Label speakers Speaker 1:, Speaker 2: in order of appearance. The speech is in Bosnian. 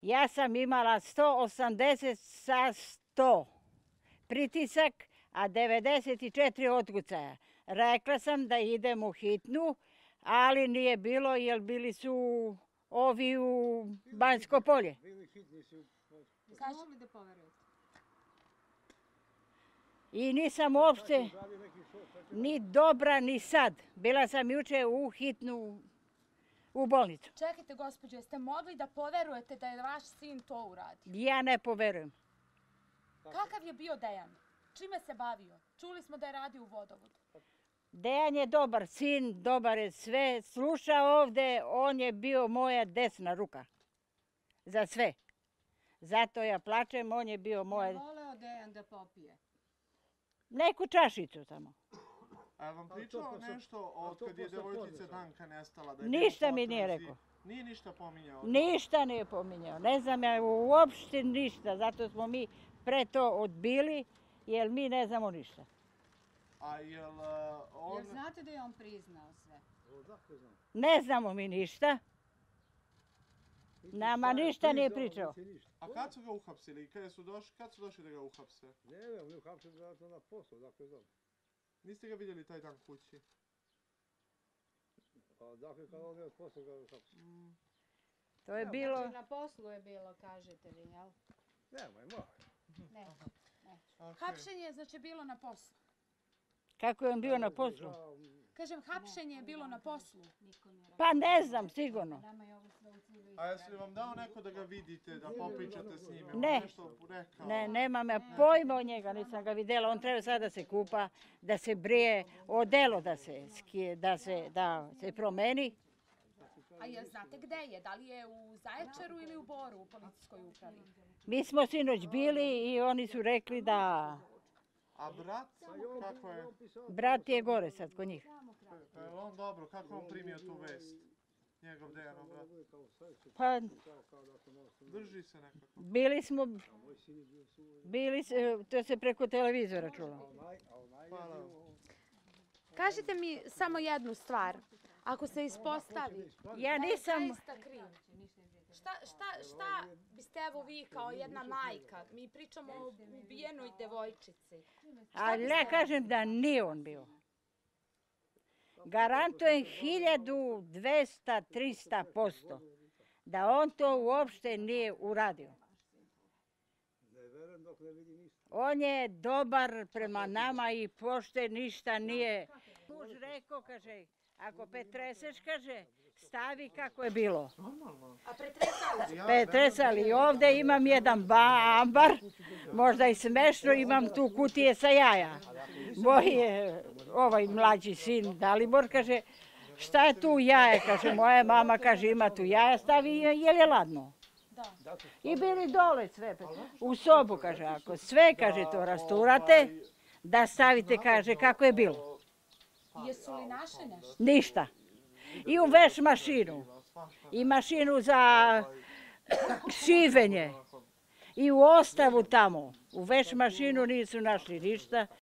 Speaker 1: Ja sam imala 180 sa 100 pritisak, a 94 otkucaja. Rekla sam da idem u hitnu, ali nije bilo jer bili su ovi u Banjsko Polje.
Speaker 2: Kaži li da poverujete?
Speaker 1: I nisam uopšte ni dobra ni sad. Bila sam juče u hitnu u bolnicu.
Speaker 2: Čekajte, gospođo, jeste mogli da poverujete da je vaš sin to uradio?
Speaker 1: Ja ne poverujem.
Speaker 2: Kakav je bio Dejan? Čime se bavio? Čuli smo da je radio u vodovodu.
Speaker 1: Dejan je dobar sin, dobar je sve. Sluša ovde, on je bio moja desna ruka. Za sve. Zato ja plačem, on je bio moja...
Speaker 3: Je voleo Dejan da popije?
Speaker 1: Neku čašicu tamo.
Speaker 4: A vam pričao nešto od kad je devojčica Danka nestala?
Speaker 1: Ništa mi nije rekao.
Speaker 4: Nije ništa pominjao?
Speaker 1: Ništa nije pominjao. Ne znam ja uopšte ništa. Zato smo mi pre to odbili, jer mi ne znamo ništa.
Speaker 4: A jel on...
Speaker 3: Jel znate da je on priznao sve?
Speaker 1: Ne znamo mi ništa. Nama ništa nije pričao.
Speaker 4: A kad su ga uhapsili? Kad su došli da ga uhapse?
Speaker 5: Ne, oni uhapsili vjerojatno na poslu, dakle znam.
Speaker 4: Niste ga vidjeli taj dan kući?
Speaker 5: Pa dakle kad on je od posla ga uhapsili.
Speaker 1: To je bilo...
Speaker 3: Znači na poslu je bilo, kažete vi, jel?
Speaker 5: Nemoj, moj.
Speaker 3: Ne.
Speaker 2: Hapšenje je znači bilo na poslu.
Speaker 1: Kako je on bio na poslu?
Speaker 2: Kažem, hapšenje je bilo na poslu.
Speaker 1: Pa ne znam, sigurno.
Speaker 4: A jesi li vam dao neko da ga vidite, da popričate s njime?
Speaker 1: Ne.
Speaker 4: Nešto rekao?
Speaker 1: Ne, nemam ja pojma od njega, nisam ga vidjela. On treba sada da se kupa, da se brije, odelo da se promeni.
Speaker 2: A jel znate gde je? Da li je u Zaječaru ili u Boru u policijskoj upravi?
Speaker 1: Mi smo sinoć bili i oni su rekli da...
Speaker 4: A brat, kako je?
Speaker 1: Brat je gore sad kod njih.
Speaker 4: Pa je on dobro, kako on primio tu vest? Njegov Dejanov brat.
Speaker 1: Pa
Speaker 4: Drži se nekako.
Speaker 1: to se preko televizora čulo.
Speaker 4: Hvala.
Speaker 2: Kažite mi samo jednu stvar. Ako se ispostavi
Speaker 1: Ja
Speaker 2: da je
Speaker 1: nisam...
Speaker 2: zaista kriv, šta biste evo vi kao jedna majka, mi pričamo o ubijenoj devojčici.
Speaker 1: Ali ja kažem da nije on bio. Garantujem 1200-300% da on to uopšte nije uradio. On je dobar prema nama i pošten, ništa nije. Muž rekao, kaže, ako petreseš, kaže, stavi kako je bilo.
Speaker 2: A pretresali?
Speaker 1: Petresali. Ovdje imam jedan ambar, možda i smešno, imam tu kutije sa jaja. Moj ovaj mlađi sin Dalibor kaže, šta je tu jaje? Kaže, moja mama kaže, ima tu jaja, stavi, jel je ladno? I bili dole sve. U sobu, kaže, ako sve, kaže, to rasturate, da stavite, kaže, kako je bilo.
Speaker 2: Jesu li naše nešto?
Speaker 1: Ništa. I u veš mašinu. I mašinu za šivenje. I u ostavu tamo. U veš mašinu nisu našli ništa.